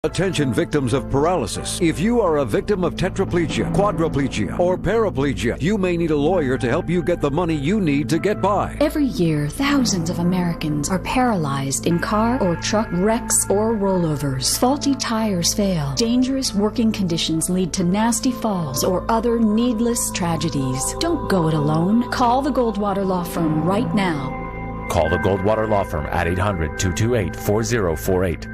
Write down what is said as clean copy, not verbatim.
Attention victims of paralysis. If you are a victim of tetraplegia, quadriplegia, or paraplegia, you may need a lawyer to help you get the money you need to get by. Every year, thousands of Americans are paralyzed in car or truck wrecks or rollovers. Faulty tires fail. Dangerous working conditions lead to nasty falls or other needless tragedies. Don't go it alone. Call the Goldwater Law Firm right now. Call the Goldwater Law Firm at 800-228-4048.